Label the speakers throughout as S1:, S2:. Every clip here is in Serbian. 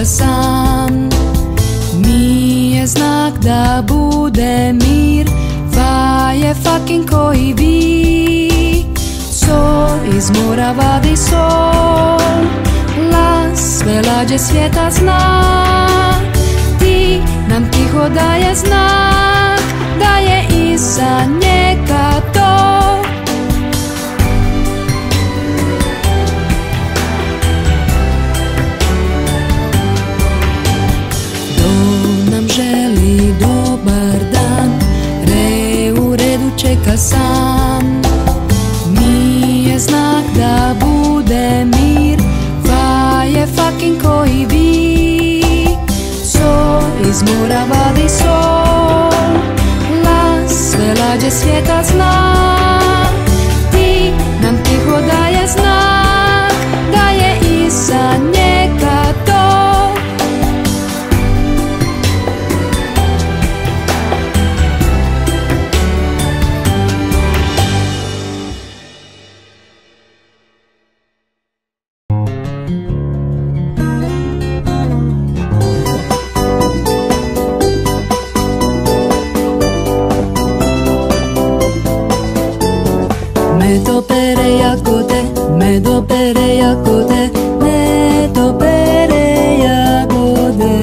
S1: čeka sam. Nije znak da bude mir, vaje fucking koji vi. Sol iz mora vadi sol, las sve lađe svijeta zna. Ti nam tiho daje znak, da je iza njega to. Želi dobar dan, u redu čeka sam. Nije znak da bude mir, vaje fucking koji vi. Sol iz mora vadi sol, las sve lađe svijeta zna. Ti nam tiho daje znak, da je iza njega to. Medo pere jagode, medo pere jagode.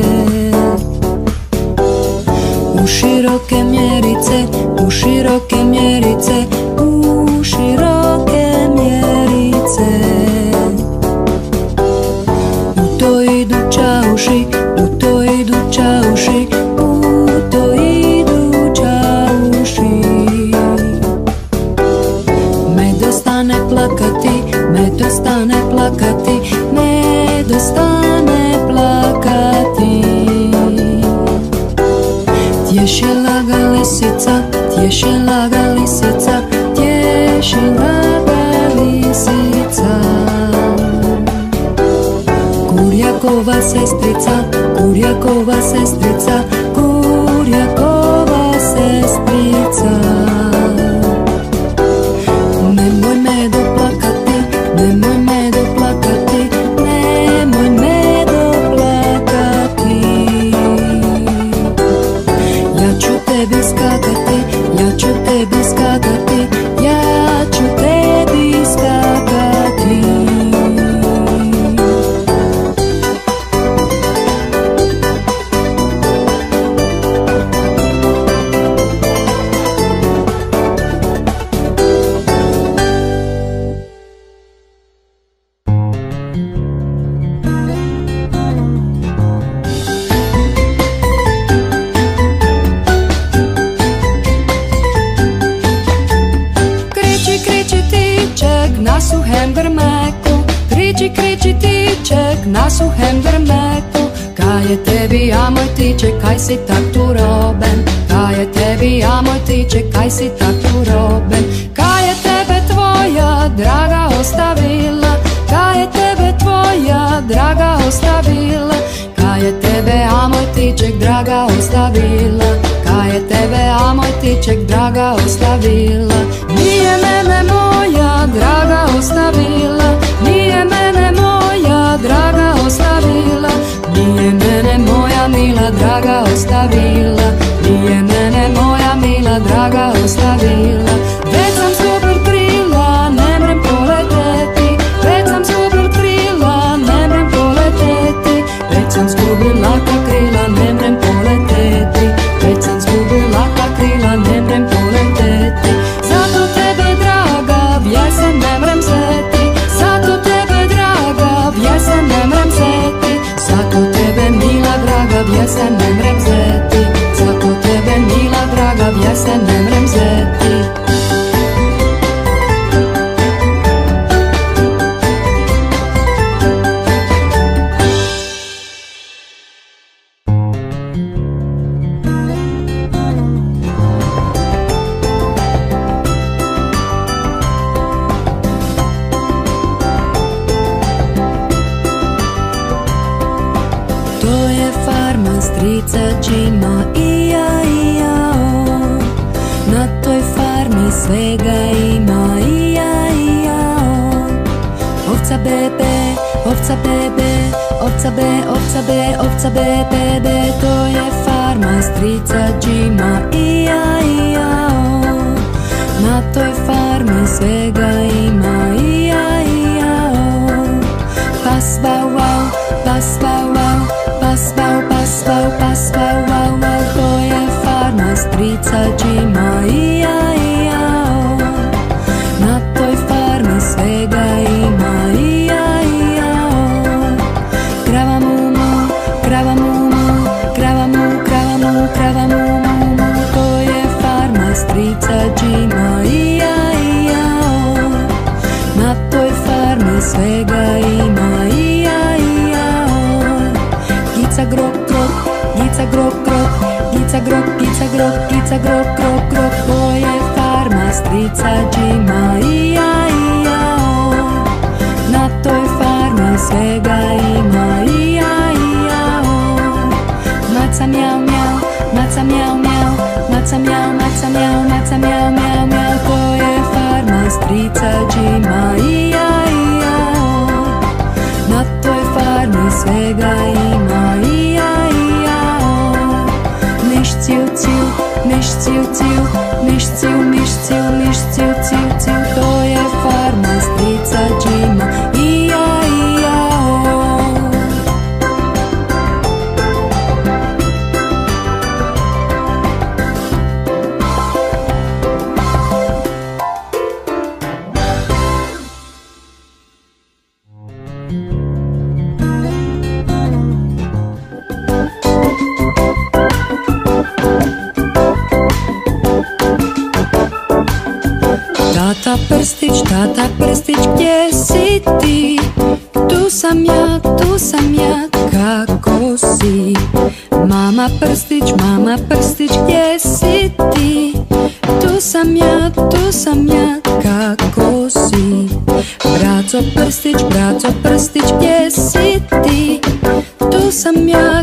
S1: U široke mjerice, u široke mjerice, u široke mjerice. U to idu čauši, u to idu čauši, u to idu čauši. Medo stane plakati, medo stane plakati, medo stane plakati. Tješila ga lisica, tješila ga lisica, tješila ga lisica. Kurjakova sestrica, kurjakova sestrica, kurjakova sestrica. Nemoj medo plakati, nemoj medo plakati, nemoj medo plakati. Ja ću tebi skakati, ja ću tebi skakati, ja ću tebi skakati. Na suhem grmeku, kriči, kriči tiček na suhem grmeku. Kaj je tebi, a moj tiček, kaj si tak tu roben? Kaj je tebi, a moj tiček, kaj si tak tu roben? Kaj je tebe tvoja draga ostavila? Kaj je tebe tvoja draga ostavila? Kaj je tebe, a moj tiček, draga ostavila? Kaj je tebe, a moj tiček, draga ostavila? Nije mene moja draga ostavila, nije mene moja draga ostavila, nije mene moja mila draga ostavila, nije mene moja mila draga ostavila. Već sam super krila, ne mrem poleteti, već sam super krila, ne mrem poleteti, već sam zgubila krila, ne mrem poleteti, već sam zgubila krila, ne mrem poleteti. Zato tebe draga, vjesen ne mrem zeti, zato tebe draga, vjesen ne mrem zeti, zato tebe mila draga, vjesen ne mrem zeti, zato tebe mila draga, vjesen ne mrem zeti. Strica Džima ija ija o, na toj farmi svega ima ija ija o. Ovca bebe, ovca bebe, ovca be, ovca be, ovca bebe, to je farma strica Džima, ija, ija, o. Na toj farmi svega ima, ija, ija, o. Pas, vau, vau, pas, vau, vau, pas, vau, pas, vau, pas, vau, vau, vau, to je farma strica Džima, ija, ija, o. Na toj farmi svega ima, ija, ija, o. Krava mu, mu, krava mu, mu, krava mu, krava mu, krava mu, mu, mu, to je farma strica Džima, ija, ija, o. Na toj farmi svega ima, ija, ija, o. Gica grok, grok, gica grok, grok, gica grok, gica grok, gica grok, grok, grok, to je farma strica Džima, ija, ija, o. Na toj farmi svega ima, ija, ija, o. Maca mjau, mjau, maca mjau, mjau, maca mjau, maca mjau, maca mjau, mjau, mjau, to je farma strica Džima, ija, ija, o. Na toj farmi svega ima, ija, ija, o. Miš ciu, ciu, miš ciu, ciu, miš ciu, miš ciu, miš ciu, ciu, ciu, to je farma strica Džima, ija, ija, o. Tata prstić, gdje si ti? Tu sam ja, kako si? Mama prstić, gdje si ti? Tu sam ja, kako si? Braco prstić, gdje si ti? Tu sam ja,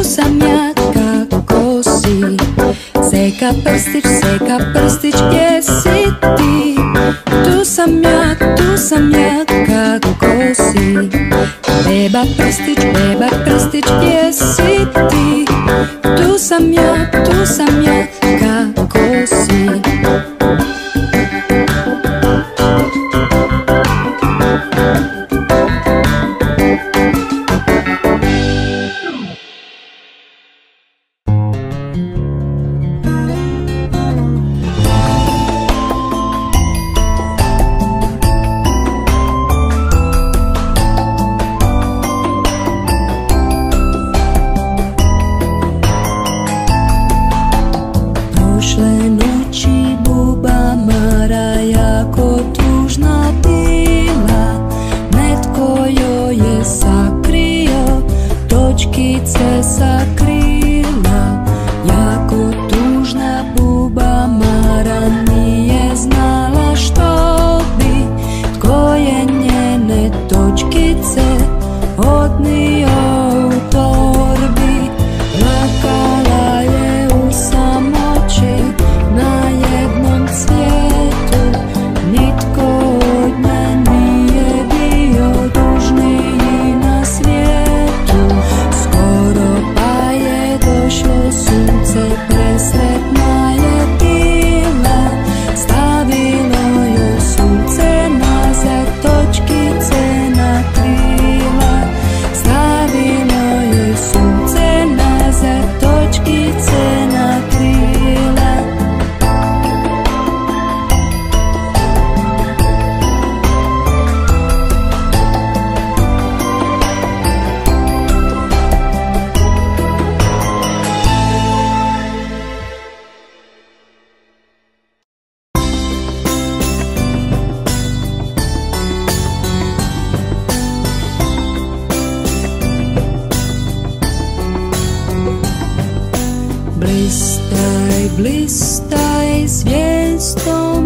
S1: kako si? Seka prstić, gdje si ti? Tu sam ja, kako si? Beba prstić, gdje si ti? Tu sam ja, kako si? Blistaj zvijezdo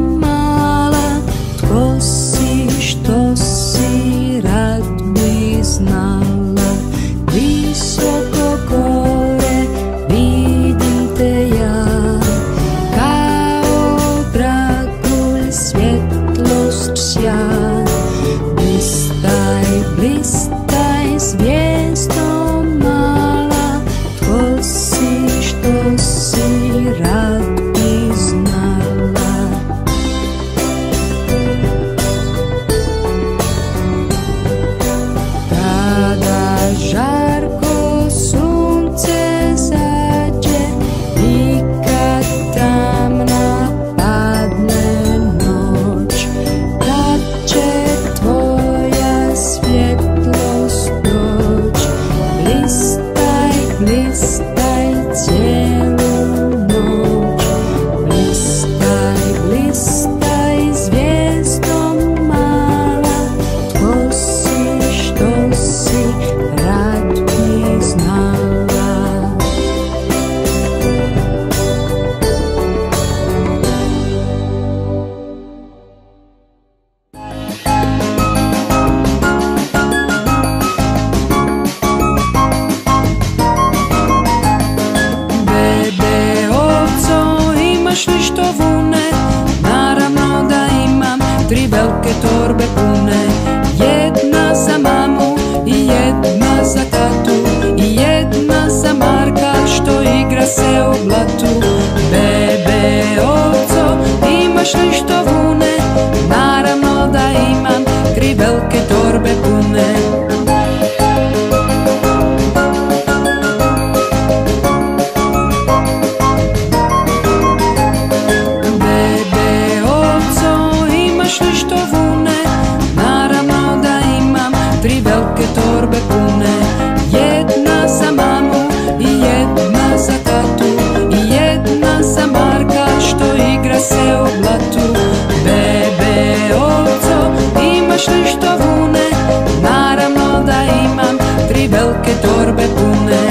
S1: mala, tko si, što si, rad bi znala. Visoko gore vidim te ja, kao dragulj svjetlost sja. Blistaj torbe pune. Jedna za mamu i jedna za tatu, i jedna za Marka što igra se u blatu. Bebe, oco, imaš li što vune? Naravno da imam, 3 velike torbe pune.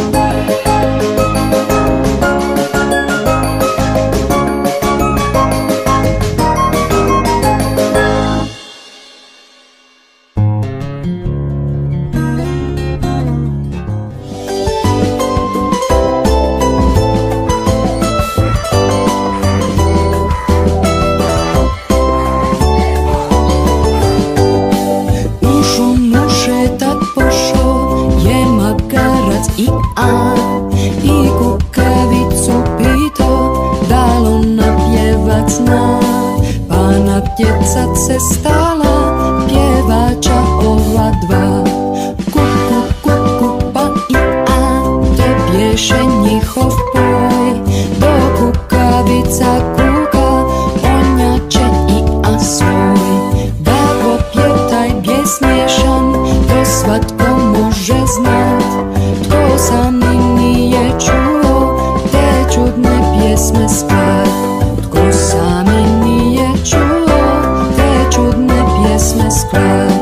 S1: I kukavicu pito, da li ona pjevat zna, pa na pjecat se stala pjevača ova dva. Kuku, kuku, pa i a, to pješe njihov poj. Do kukavica kuka, on jače i a svoj. Da popje taj bijes miješan, to svatko može znat. Tko sami nije čuo te čudne pjesme sklat. Tko sami nije čuo te čudne pjesme sklat.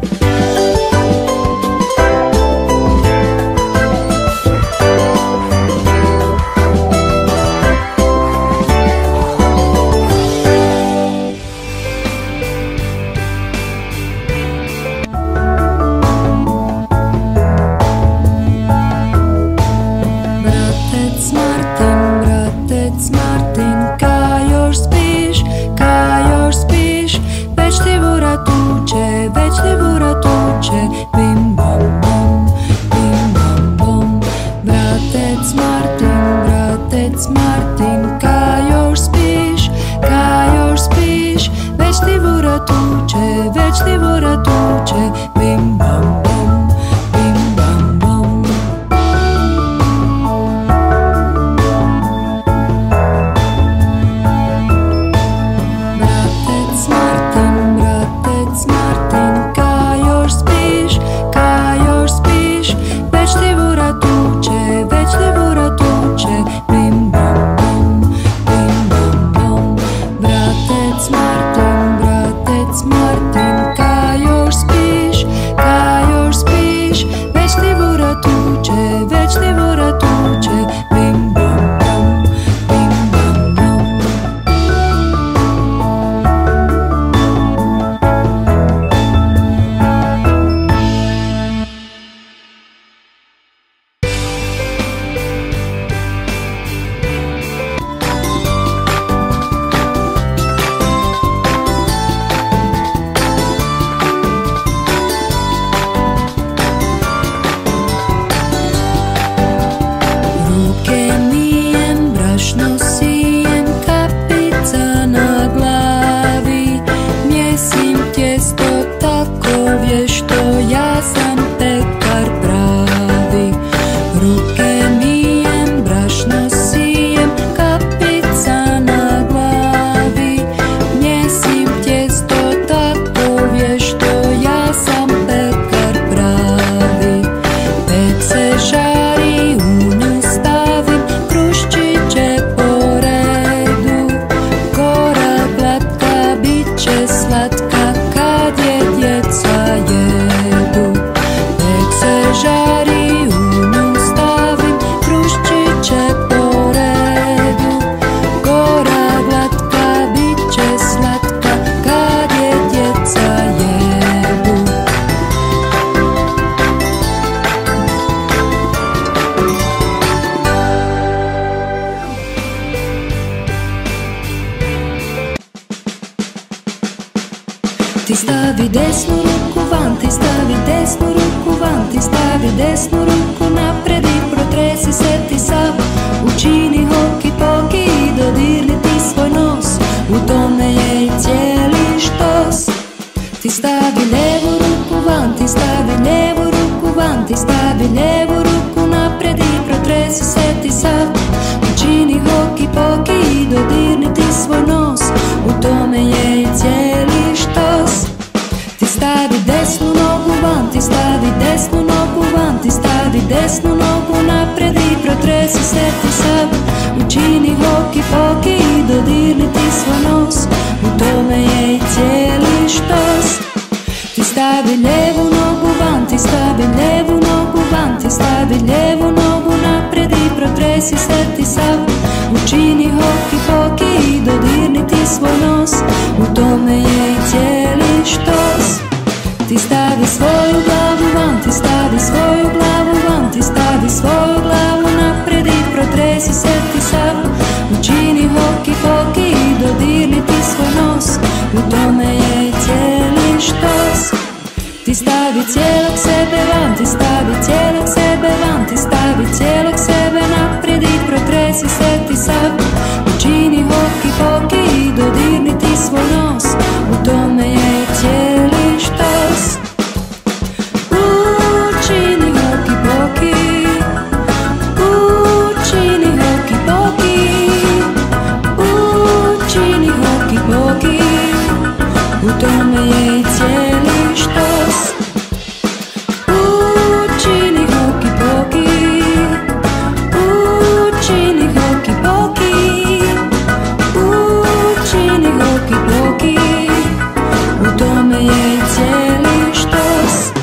S1: Martin, ka još spiš, ka još spiš, već ti vura tuče, već ti vura tuče, bim bam bom, bim bam bom. Bratec Martin, ka još spiš, ka još spiš, već ti vura tuče, već ti vura tuče, bim bam bom, bim bam bom. Bratec Martin, ka još spiš, ka još spiš, već ti vura tuče, već ti vura tuče, bim bam bom, bim bam bom. Ti stavi desnu ruku van, ti stavi desnu ruku van, ti stavi desnu ruku napred i protresi se ti sav. Učini hoki poki i dodirni ti svoj nos, u tome je i cijeli štos. Ti stavi lijevu ruku van, ti stavi lijevu ruku van, ti stavi lijevu ruku napred i protresi se ti sav. Učini hoki poki i dodirni ti svoj nos, u tome je i cijeli štos. Ti stavi desnu nogu van, ti stavi desnu nogu van, ti stavi desnu nogu napred i protresi se ti sav. Učini hoki poki i dodirni ti svoj nos, u tome je i cijeli štos. Ti stavi lijevu nogu van, ti stavi lijevu nogu van, ti stavi lijevu nogu napred i protresi se ti sav. Učini hoki poki i dodirni ti svoj nos, u tome je i cijeli štos. Ti stavi svoju glavu van, ti stavi svoju glavu van, ti stavi svoju glavu napred i protresi se ti sav. Učini hoki poki i dodirni ti svoj nos, u tome je i cijeli štos. Ti stavi cijelog sebe van, ti stavi cijelog sebe van, ti stavi cijelog sebe naprijed i protresi se ti sav. Učini hoki poki i dodirni ti svoj nos, u tome je cijeli štos. Učini hoki poki, učini hoki poki, učini hoki poki, u tome je i cijeli štos. Učini hoki poki, učini hoki poki, učini hoki poki, u tome je i cijeli štos.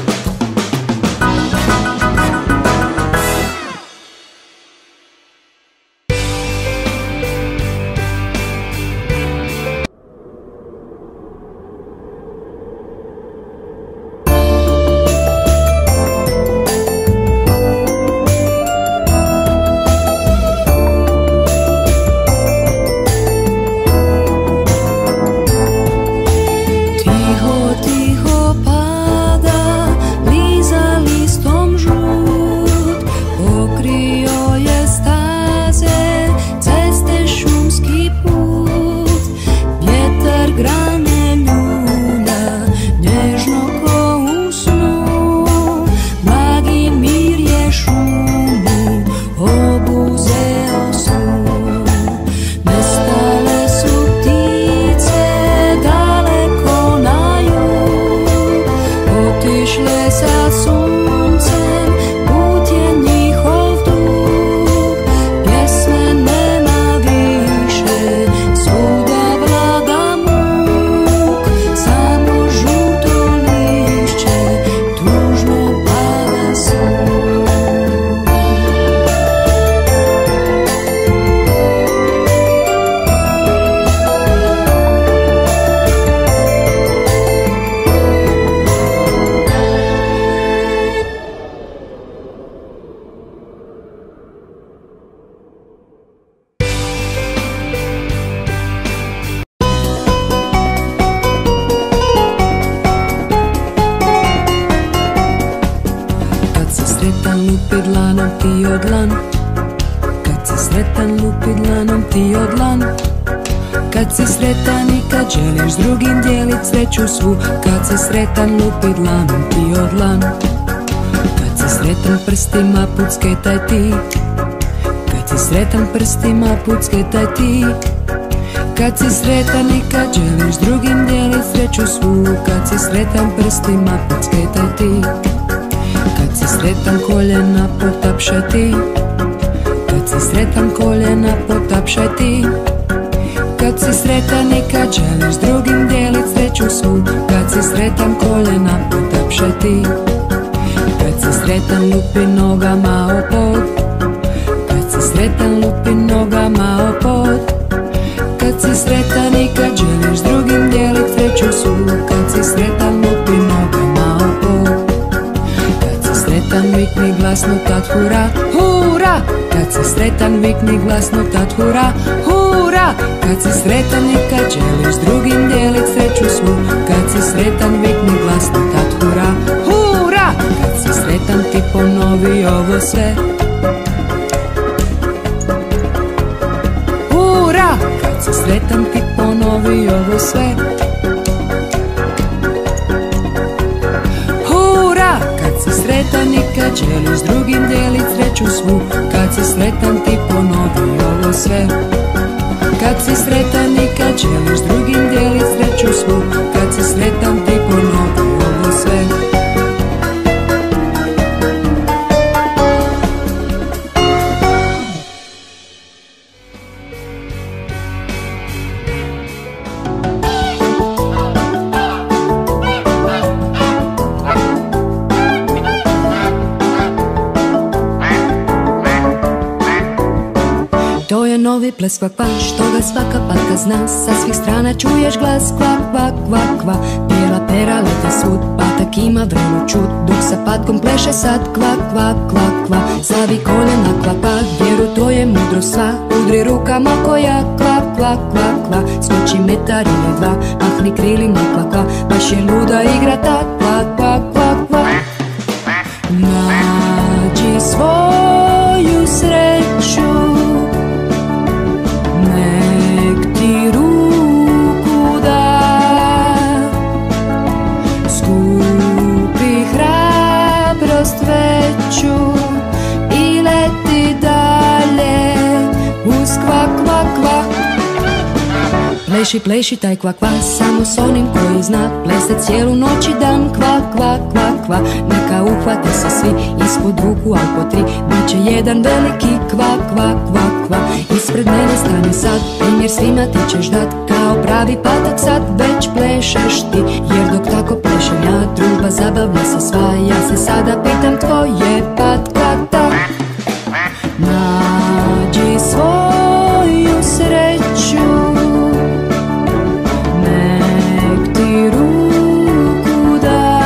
S1: Kad si sretan i kad želiš s drugim dijelit sreću svu, kad si sretan lupi dlanom ti o dlan. Kad si sretan prstima pucketaj ti, kad si sretan prstima pucketaj ti. Kad si sretan i kad želiš s drugim dijelit sreću svu, kad si sretan prstima pucketaj ti. Kad si sretan koljena potapšaj ti, kad si sretan koljena potapšaj ti. Kad si sretan i kad želiš s drugim dijelit sreću svu, kad si sretan koljena potapšaj ti. Kad si sretan lupi nogama o pod, kad si sretan lupi nogama o pod. Kad si sretan i kad želiš s drugim dijelit sreću svu, kad si sretan lupi nogama o pod. Kad si sretan vikni glasno tad hura, hura. Kad si sretan vikni glasno tad hura, hura. Kad si sretan i kad želiš s drugim dijelit sreću svu, kad si sretan vikni glasno tad hura, hura. Kad si sretan ti ponovi ovo sve, hura. Kad si sretan ti ponovi ovo sve, hura. Kad si sretan i kad želiš s drugim dijelit sreću svu, kad si sretan ti ponovi ovo sve. Kad si sretan i kad želiš s drugim dijelit sreću svu, kad si sretan ti ponovi ovo sve. novi ples kvak kvak, što ga svaka patka zna. Sa svih strana čuješ glas kvak kvak kvak kvak. Bijela pera lete svud, patak ima vrelu čud, dok sa patkom pleše sad kvak kvak kvak kvak. Zavi koljena kvak kvak, vjeru to je mudro sva. Udri rukama koja kvak kvak kvak kvak. Skoči metar ili dva, mahni krilima kvak kvak. Baš je luda igra tak kvak kvak kvak kvak. Nađi svoju sreću, nek ti ruku da, skupi hrabrost veću i leti dalje uz kvak kvak kvak. Pleši, pleši taj kvak kvak, samo s onim koji zna plesat cijelu noć i dan kvak kvak kvak kvak. Neka uhvate se svi ispod ruku, al po tri, bit će jedan veliki kvak kvak kvak kvak. Ispred mene stani sad, primjer svima ti ćeš dat, kao pravi patak sad već plešeš ti. Jer dok tako plešem ja, druga zabavlja se sva. Ja se sada pitam tko je patka ta. Nađi svoju sreću, ruku da,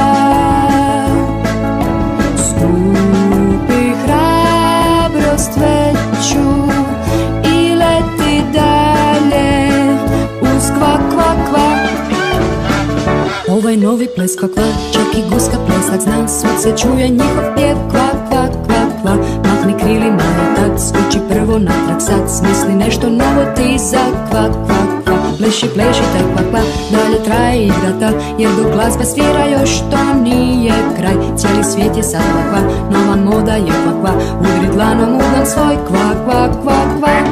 S1: skupi hrabrost veću i leti dalje uz kvak kvak kvak. Ovaj novi ples kvak kvak, čak i guska plesak zna. Svud se čuje njihov pjev kvak kvak kvak kvak. Mahni krilima i tad, skuči prvo natrag sad. Smisli nešto novo ti za kvak kvak kvak. Pleši, pleši taj kvak kvak, dalje traje igra ta. Jer dok glazba svira još to nije kraj. Cijeli svijet je sad kvak kvak, nova moda je kvak kvak. Udri dlanom u dlan svoj kvak kvak kvak kvak.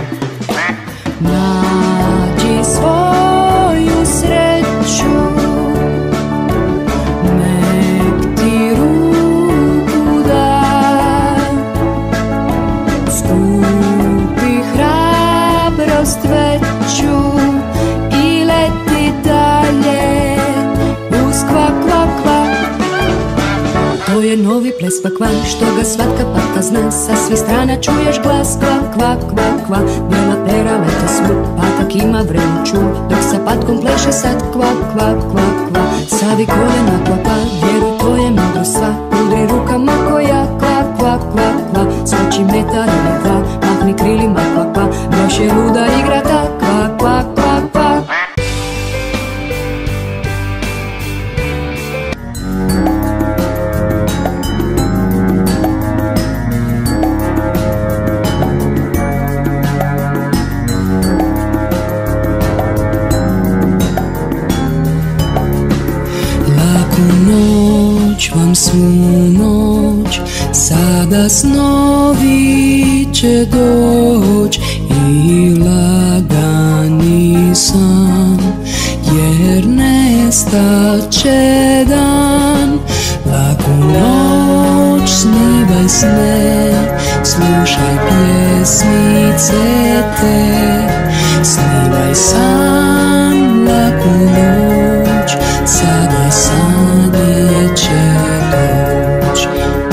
S1: Nađi svoju sreću, nek ti ruku da, skupi hrabrost veću i leti dalje uz kvak kvak kvak. To je novi ples kvak kvak, što ga svatka patka zna. Sa svih strana čuješ glas kvak kvak kvak kvak. Bijela pera lete svud, patak ima vrelu čud, dok sa patkom pleše sad kvak kvak kvak kvak. Savi koljena kvak kvak, vjeruj to je mudro sva. Udri rukama koja kvak kvak kvak kvak. Skoči metar ili dva, mahni krilima kvak kvak. Baš je luda igra ta kvak kvak kvak kvak. Vam svu noć, sada snovi će doć i lagani san, jer nestat će dan. Laku noć, snivaj sne, slušaj pjesmice te, snivaj san, laku noć, sada sanje će doć.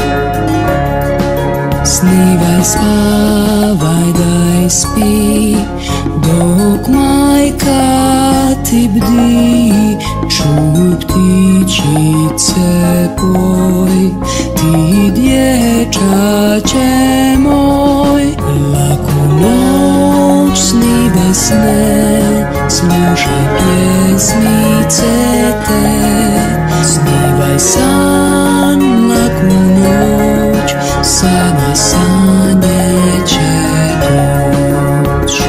S1: Snivaj, spavaj, daj spi, dok majka ti bdi. Čuj ptičice poj, ti dječače moj. Laku noć, snivaj sne, slušaj pjesmice te, snivaj san, laku noć, sada sanje će doć.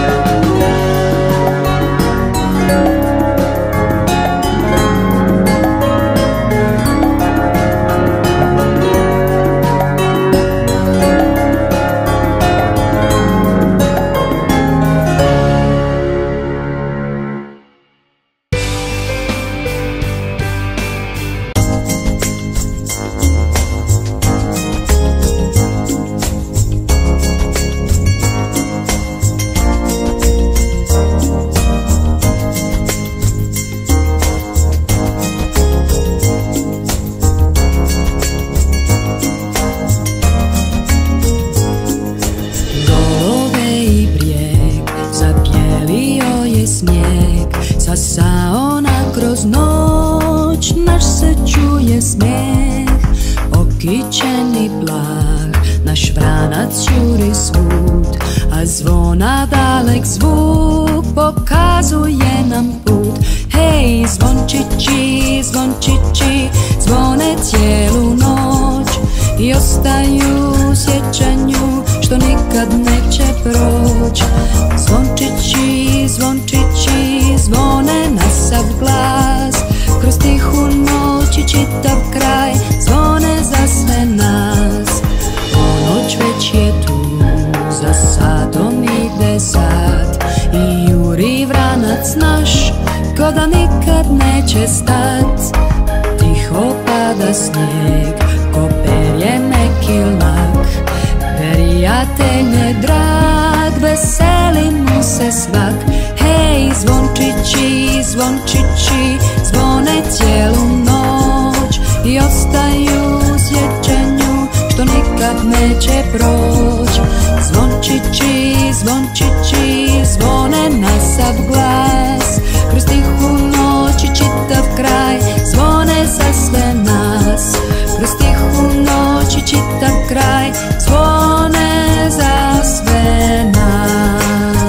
S1: srećen i blag, naš vranac juri svud, a zvona dalek zvuk pokazuje nam put. Hej, zvončići, zvončići, zvone cijelu noć i ostaju u sjećanju što nikad neće proć. Zvončići, zvončići, zvone na sav glas, kroz tihu noć i čitav kraj zvone za sve nas. Ponoć već je tu, za sadom ide sad i juri vranac naš ko da nikad neće stat. Tiho pada snijeg ko perje neki lak, prijatelj drag, veseli mu se svak. Hej, zvončići, zvončići, zvone cijelu noć i ostaju u sjećanju što nikad neće proć. Zvončići, zvončići, zvone na sav glas, kroz tihu noć i čitav kraj zvone za sve nas. Kroz tihu noć i čitav kraj zvone za sve nas.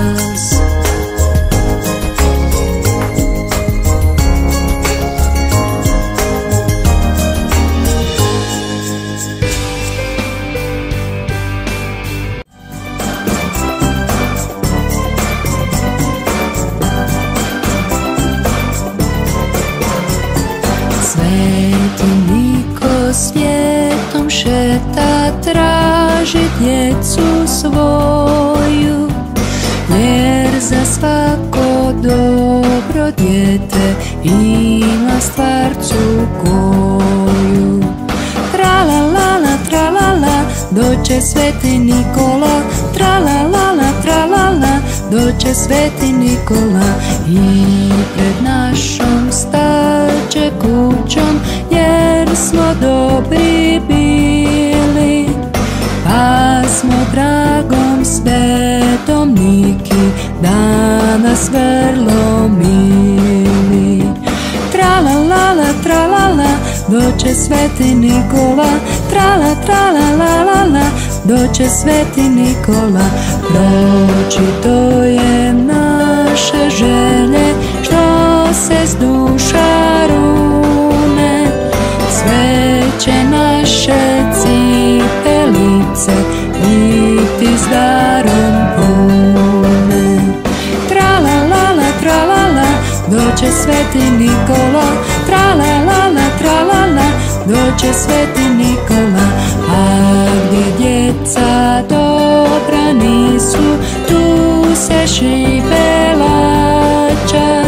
S1: Sveti Niko svijetom šeta, traži djecu svoju, jer za svako dobro dijete ima stvarcu koju. Tra-la-la-la, tra-la-la, doće Sveti Nikola. Tra-la-la-la, tra-la-la, doće Sveti Nikola i pred našom staće kućom, jer smo dobri bili, pa smo dragom Svetom Niki danas vrlo mili. Tra-la-la-la, tra-la-la, doće Sveti Nikola. Tra-la, tra-la-la-la-la, doće Sveti Nikola. Proći to je naše želje, što se s duša rune. Sve će naše cipelice biti s darom pune. Tra-la-la-la, tra-la-la, doće Sveti Nikola. Tra-la-la-la, tra-la-la, doće Sveti Nikola. A gdje djeca dobra nisu, tu se šibe laća,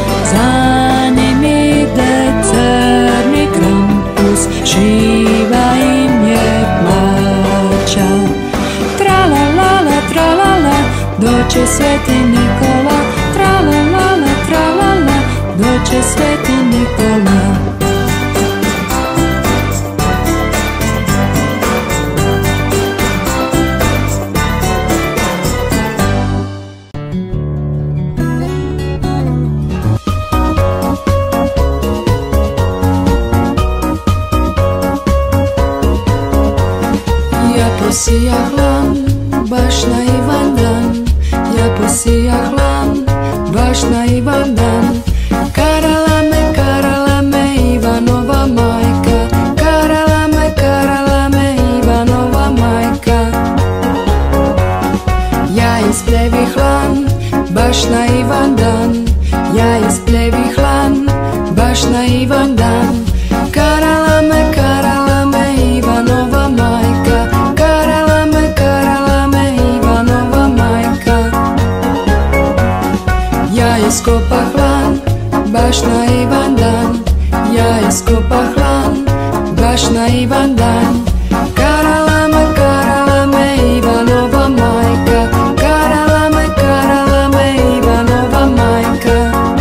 S1: za njim ide crni Krampus, šiva im je plaća. Tra-la-la-la, tra-la-la, doće Sveti Nikola. Tra-la-la-la, tra-la-la, doće Sveti Nikola. Posijah lan, baš na Ivandan, ja posijah lan, baš na Ivandan. Karala me Ivanova majka, karala me Ivanova majka. Ja isplevih lan, baš na Ivandan, ja isplevih lan, baš na Ivandan. Karala me Ivanova majka, karala me Ivanova majka. Ja iskopah lan, baš na Ivandan, ja iskopah lan, baš na Ivandan. Karala me Ivanova majka, karala me Ivanova majka.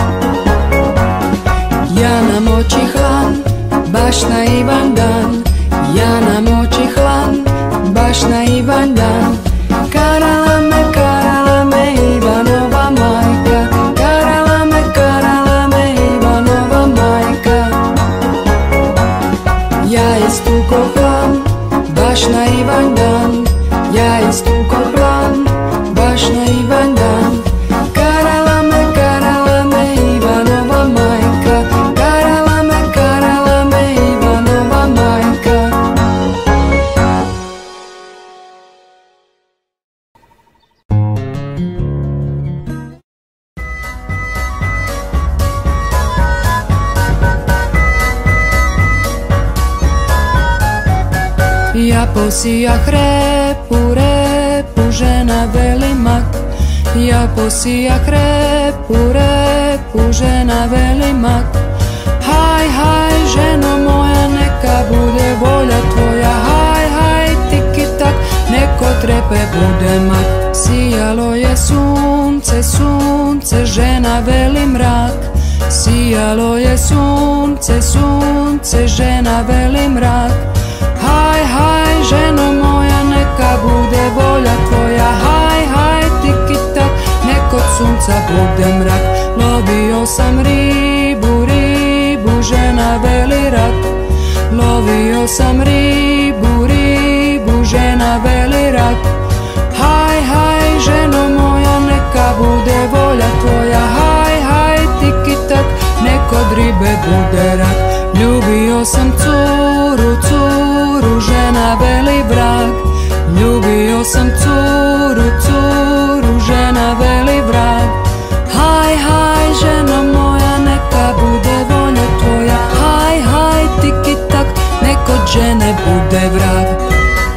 S1: Ja namočih lan, baš na Ivandan, ja namočih lan, baš na Ivandan. Karala me Ivanova majka, karala me Ivanova majka. Ja istukoh lan, baš na Ivandan, ja istuko plan, baš na Ivandan. Karala me Ivanova majka, karala me Ivanova majka. Ja posijah repu, repu, žena veli mak. Ja posijah repu, repu, žena veli mak. Haj, haj, ženo moja, neka bude volja tvoja. Haj, haj, tiki tak, neko trepe bude mak. Sijalo je sunce, sunce, žena veli mrak. Sijalo je sunce, sunce, žena veli mrak. Haj, haj, ženo moja, neka bude volja tvoja. Haj, haj, tiki tak, nek od sunca bude mrak. Lovio sam ribu, ribu, žena veli rak. Lovio sam ribu, ribu, žena veli rak. Haj, haj, ženo moja, neka bude volja tvoja. Haj, haj, tiki tak, nek od ribe bude rak. Ljubio sam curu, curu, žena veli vrag. Ljubio sam curu, curu, žena veli vrag. Haj, haj, ženo moja, neka bude volja tvoja. Haj, haj, tiki tak, nek od žene bude vrag.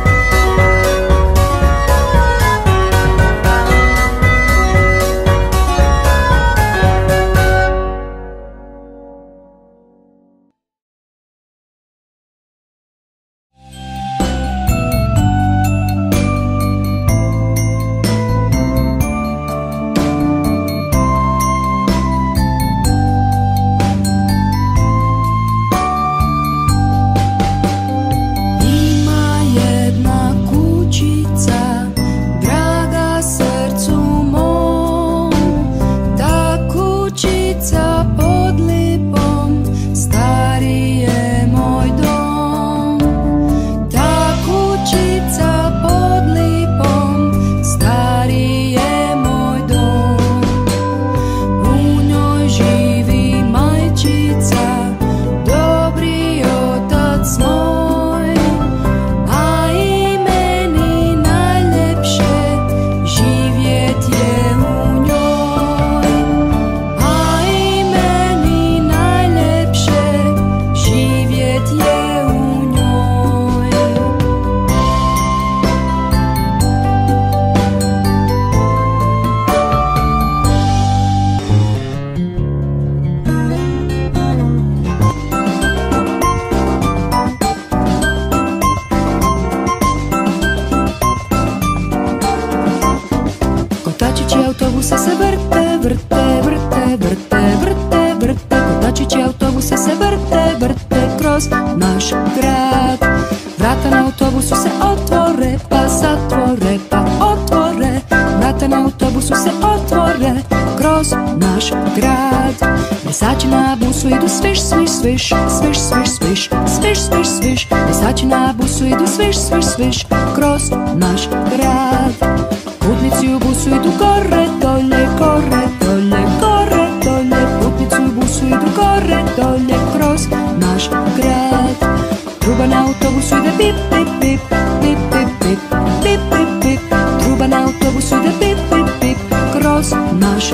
S1: autobusa se vrte, vrte, vrte, vrte, vrte, vrte. Kotačići autobusa se vrte, vrte kroz naš grad. Vrata na autobusu se otvore, pa zatvore, pa otvore. Vrata na autobusu se otvore kroz naš grad. Plesači na busu idu sviš, sviš, sviš, sviš, sviš, sviš, sviš, sviš, sviš. Plesači na busu idu sviš, sviš, sviš kroz naš grad. Putnici u busu idu gore, dolje, gore, dolje, gore, dolje. Putnici u busu idu gore, dolje, kroz naš grad. Truba na autobusu ide pip, pip, pip, pip, pip, pip, pip, pip, pip. Truba na autobusu ide pip, pip, pip, kroz naš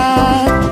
S1: grad.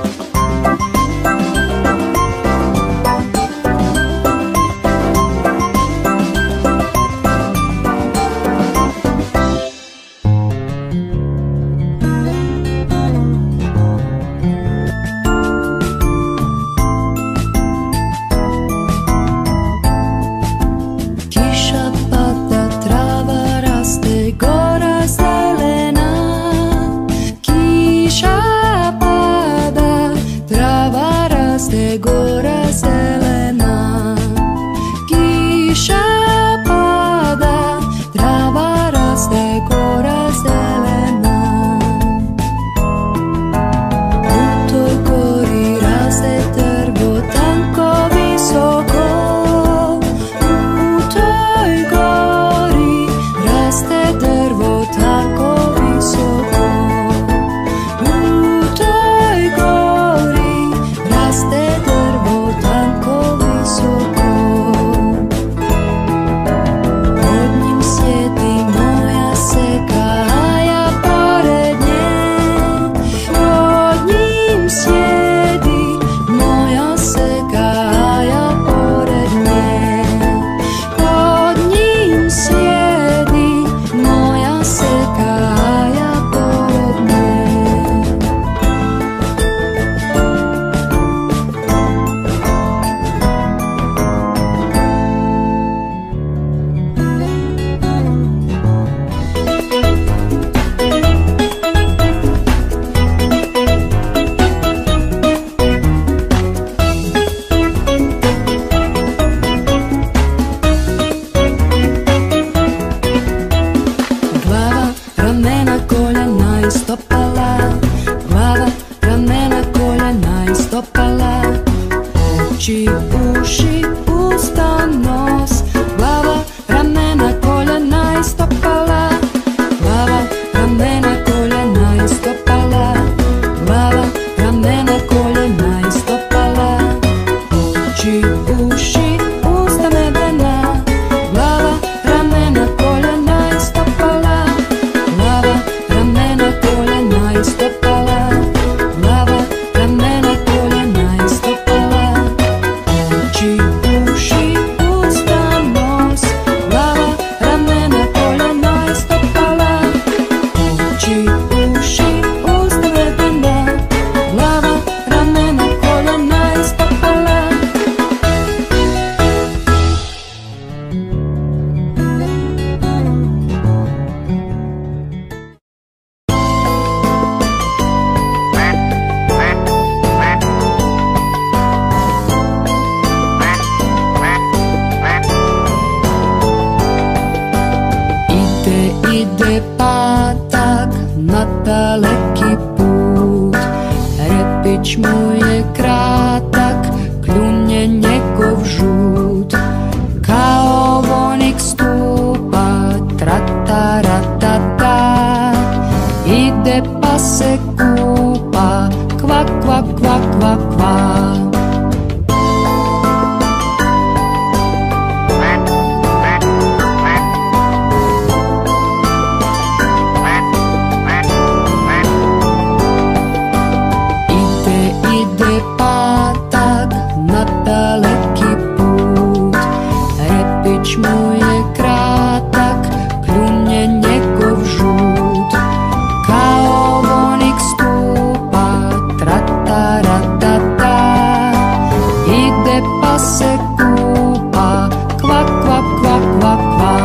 S1: daleki put. Repić mu je kratak, kljunje njegov žut. Kao vonik stupa, tra-ta-ra-ta-ta. Ide pa se kupa, kva, kva, kva, kva, kva. Ide patak na daleki put. Repić mu je kratak, kljunje njegov žut. Kao vonik stupa, tra-ta-ra-ta-ta. Ide pa se kupa, kva, kva, kva, kva, kva.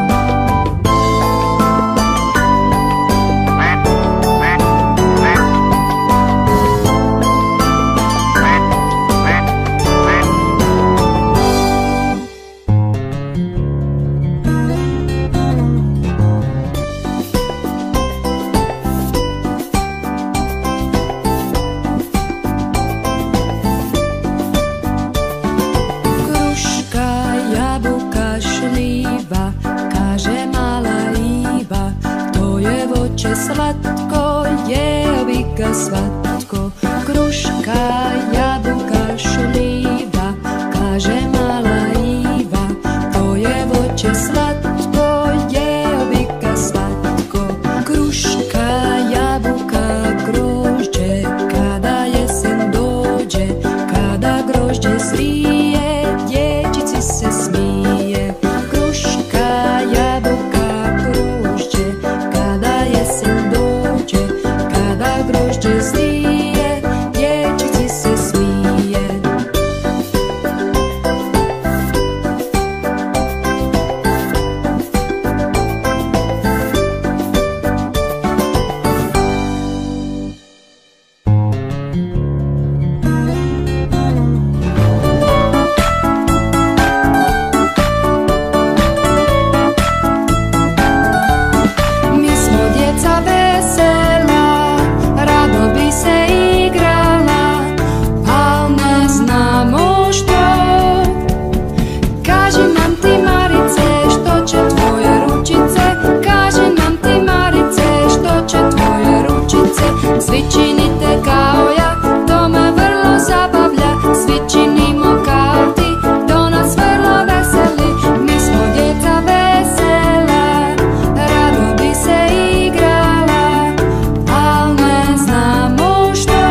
S1: Kaže mala Iva, to je voće slatko, jeo bi ga svatko. Kruška, jabuka, šljiva, kaže mala Iva, to je voće slatko, jeo bi ga svatko. Kruška, jabuka, grožđe, kada jesen dođe, kada grožđe zrije, dječici se smije. Grožđe zrije, dječici se smije. Mi smo djeca vesela, rado bi se igrala, al ne znamo što. Kaži nam ti Marice, što će tvoje ručice, kaži nam ti Marice, što će tvoje ručice. Svi činite kao ja, to me vrlo zabavlja, svi činimo kao ti, to nas vrlo veseli. Mi smo djeca vesela, rado bi se igrala, al ne znamo što.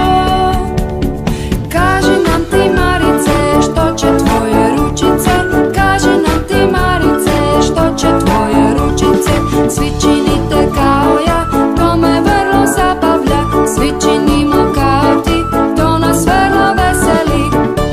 S1: Kaži nam ti Marice, što će tvoje ručice, kaži nam ti Marice, što će tvoje ručice. Svi činite kao ja, to me vrlo zabavlja, svi činimo kao ti, to nas vrlo veseli.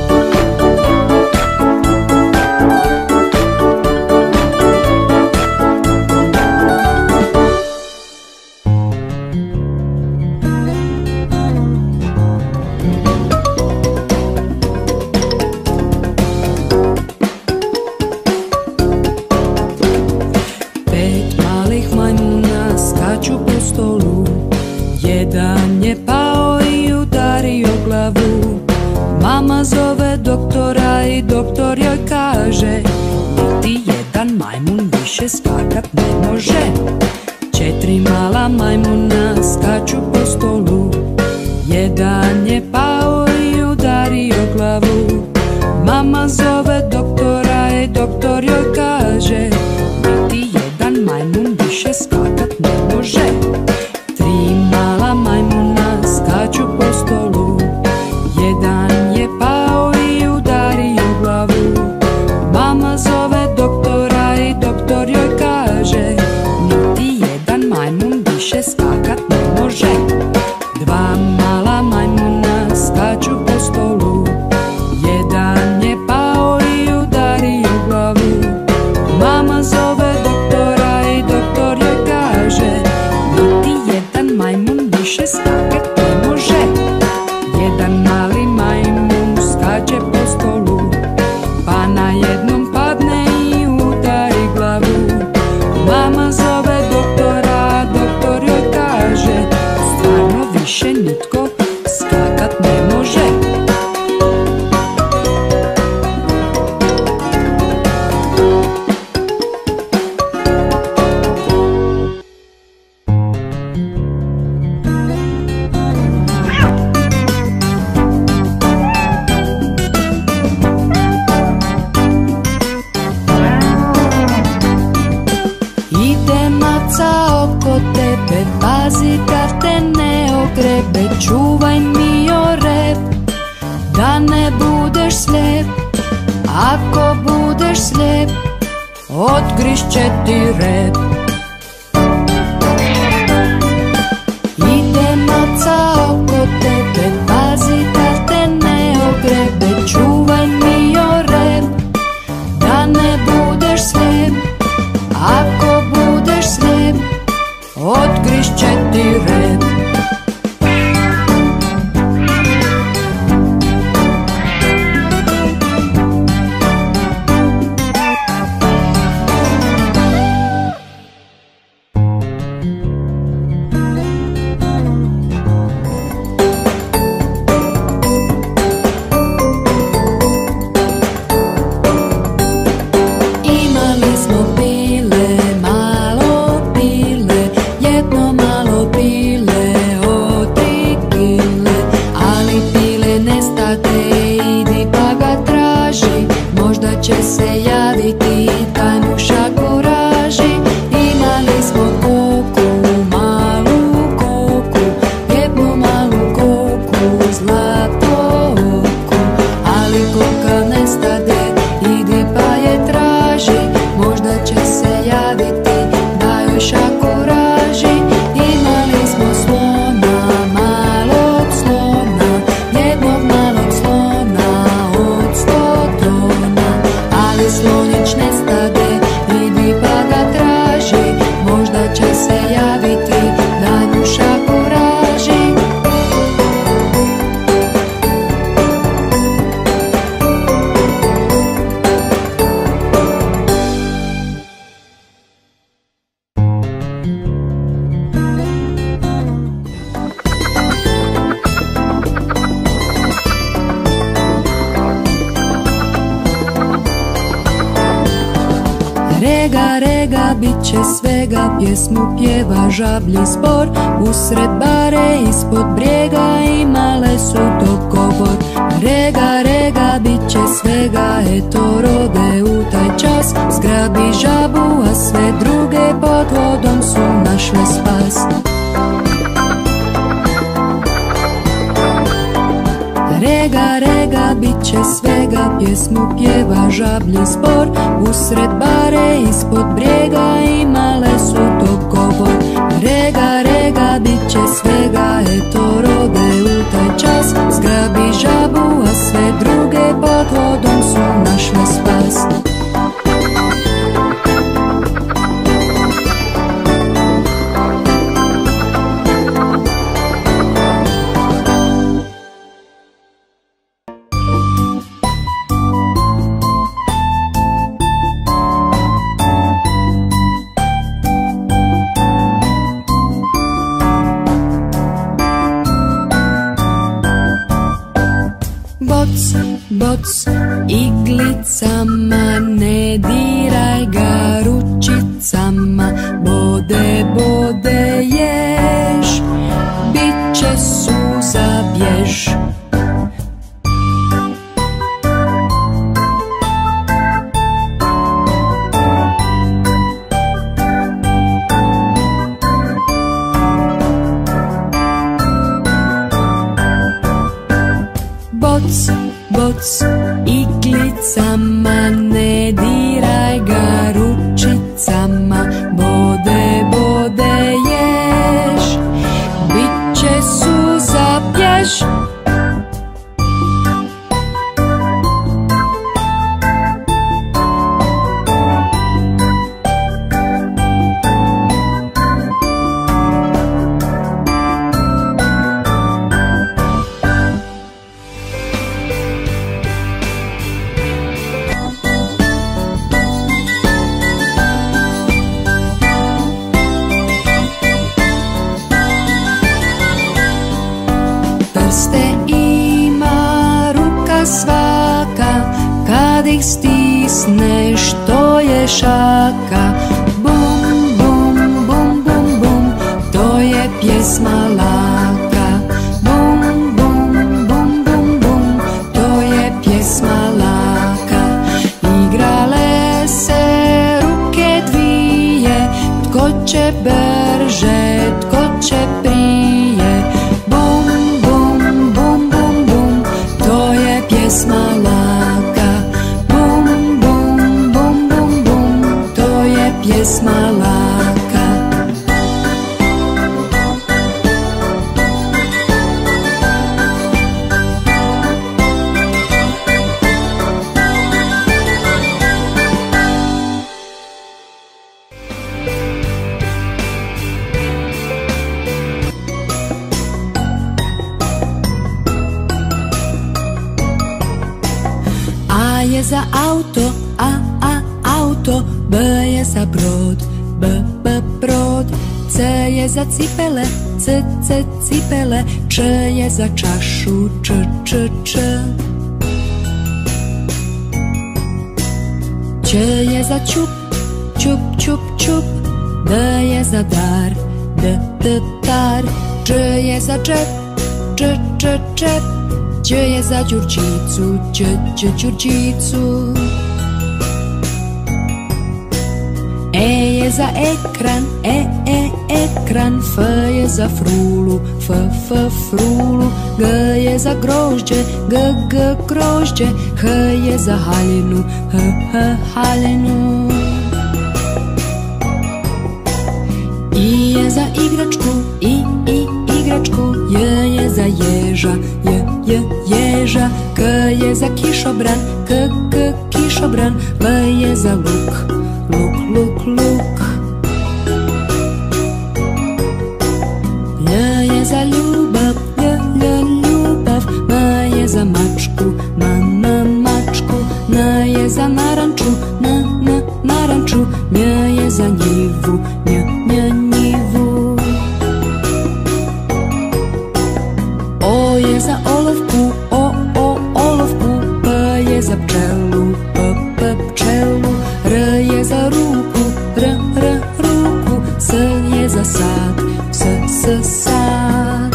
S1: Majmuna skaču po stolu, jedan je pao i udario glavu. Mama zove doktora i doktor joj kaže, niti jedan majmun više skakat ne može. 4 mala majmuna skaču po stolu, jedan je pao i udario glavu. Mama zove doktora i doktor joj kaže, niti jedan majmun više skakat ne može. 3 mala majmuna skaču po stolu, jedan je pao i udario glavu. Mama zove doktora i doktor joj kaže, niti jedan majmun više skakat ne može. 2 mala majmuna skaču po stolu, jedan je pao i udario glavu. Mama zove doktora i doktor joj kaže, niti jedan majmun više skakat ne može. Jedan mali majmun skače po stolu, pa na jednom padne i udari glavu. Mama maca oko tebe, pazi da te ne ogrebe. Čuvaj mio rep, da ne budeš slijep. Ako budeš slijep, otkrišće ti rep. Ide maca oko tebe, pazi da te ne ogrebe. Čuvaj mio rep, da ne budeš slijep. Ako budeš slijep, otkrišće ti rep. Rega, rega, bit će svega, pjesmu pjeva žablji spor. Usred bare, ispod brijega, imale su dogovor. Rega, rega, bit će svega, eto rode u taj čas. Zgrabi žabu, a sve druge pod vodom su našle spas. Rega, rega, bit će svega, pjesmu pjeva žablji spor. Usred bare, ispod brijega, imale su dogovor. Rega, rega, bit će svega, eto rode u taj čas. Zgrabi žabu, a sve druge pod vodom su našle spas. Boc, iglicama, ne diraj ga ručicama. Bode, bode, ješ, bit će suza bjež. Boc, iglicama, ne diraj ga ručicama. Bode, bode, ješ, bit će suza bjež. Prste ima ruka svaka, kad ih stisneš to je šaka. Bum, bum, bum, bum, bum, to je pjesma laka. Bum, bum, bum, bum, bum, to je pjesma laka. Igrale se ruke dvije, tko tko će brže, tko će prije. Bum, bum, bum, bum, bum, to je pjesma laka. Bum, bum, bum, bum, bum, to je pjesma laka. A je za auto, auto. B je za brod, brod. C je za cipele, cipele. Č je za čašu, č. Ć je za čup, čup. D je za dar, dar. Č je za džep, džep. Ć je za đurđicu, đurđicu. E je za ekran, ekran. F je za frulu, frulu. G je za grožđe, grožđe. H je za haljinu, haljinu. I je za igračku, igračku. J je za ježa, ježa. K je za kišobran, kišobran. L je za luk, luk. Lj je za ljubav, ljubav. M je za mačku, mačku. N je za naranču, naranču. Nj je za njivu, njivu. O je za olovku, olovku. P je za pčelu, pčelu. R je za ruku, ruku. S je za sad, sad.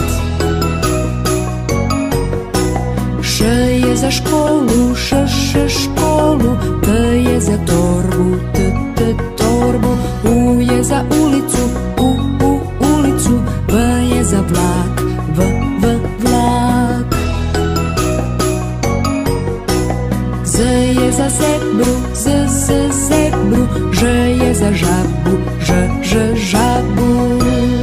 S1: Š je za školu, školu. T je za torbu, torbu. U je za ulicu, ulicu. V je za vlak, vlak. Z je za zebru, zebru. Ž je za žabu, žabu.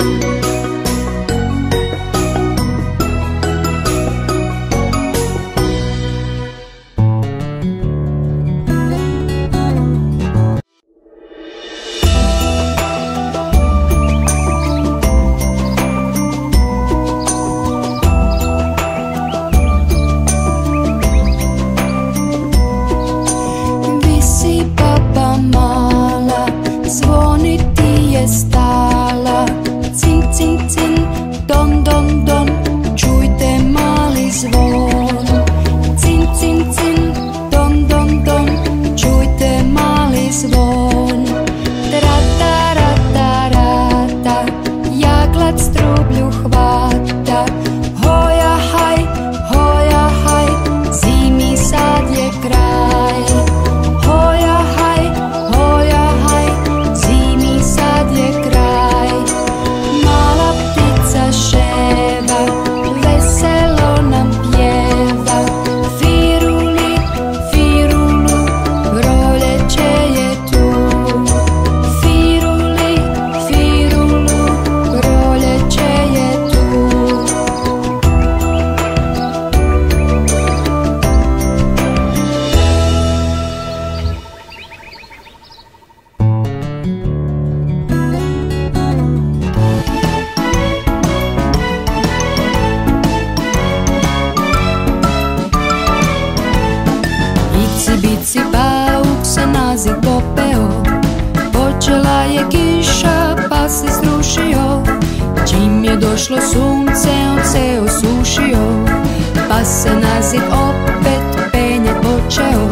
S1: Došlo sunce, on se osušio, pa se na zid opet penje počeo.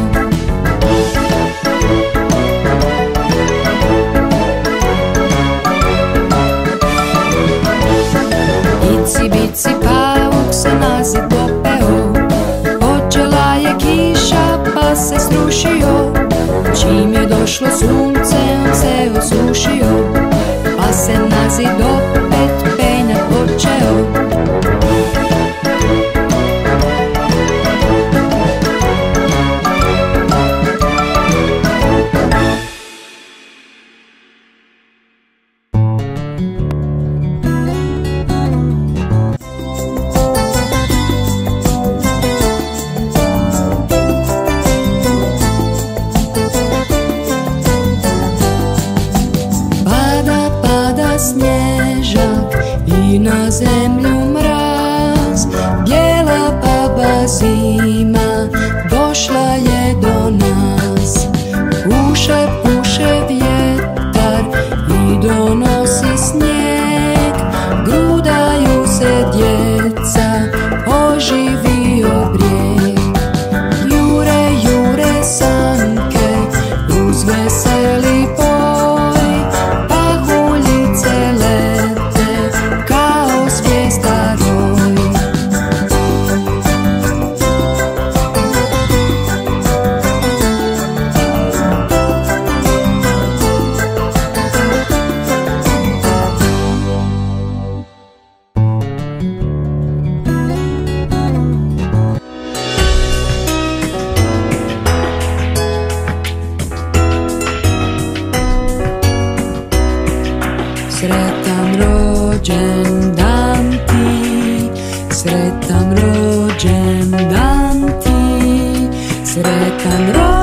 S1: Ici bici pauk se na zid popeo, počela je kiša pa se srušio. Čim je došlo sunce, on se osušio, snježak i na zemlju mraz. Bijela baba zima došla je do nas. Puše, puše vjetar i donosi snijeg. Grudaju se djeca, oživio brijeg. Jure, jure sanke uz veseli poj. Pahuljice lete kao zvijezda roj. Sretan rođendan ti, sretan rođendan ti, sretan rođendan.